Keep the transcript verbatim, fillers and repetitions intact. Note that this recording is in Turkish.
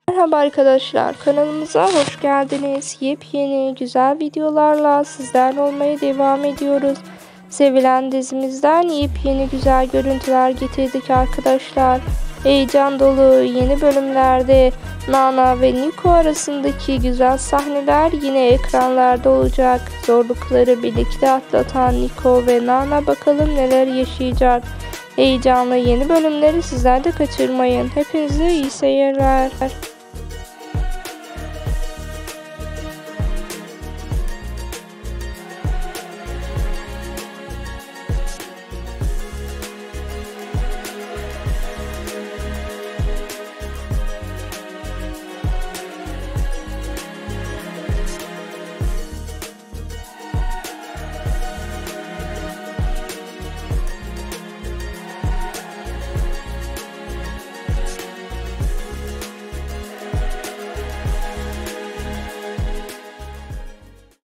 Merhaba arkadaşlar, kanalımıza hoş geldiniz. Yepyeni güzel videolarla sizlerle olmaya devam ediyoruz. Sevilen dizimizden yepyeni güzel görüntüler getirdik arkadaşlar. Heyecan dolu yeni bölümlerde Nana ve Nico arasındaki güzel sahneler yine ekranlarda olacak. Zorlukları birlikte atlatan Nico ve Nana bakalım neler yaşayacak. Heyecanlı yeni bölümleri sizler de kaçırmayın. Hepinize iyi seyirler.